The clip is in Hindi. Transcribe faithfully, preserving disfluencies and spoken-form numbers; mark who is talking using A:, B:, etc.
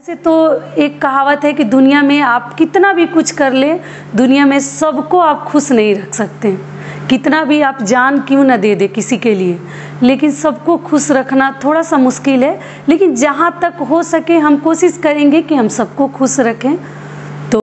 A: से तो एक कहावत है कि दुनिया में आप कितना भी कुछ कर ले, दुनिया में सबको आप खुश नहीं रख सकते। कितना भी आप जान क्यों ना दे दे किसी के लिए, लेकिन सबको खुश रखना थोड़ा सा मुश्किल है। लेकिन जहाँ तक हो सके हम कोशिश करेंगे कि हम सबको खुश रखें।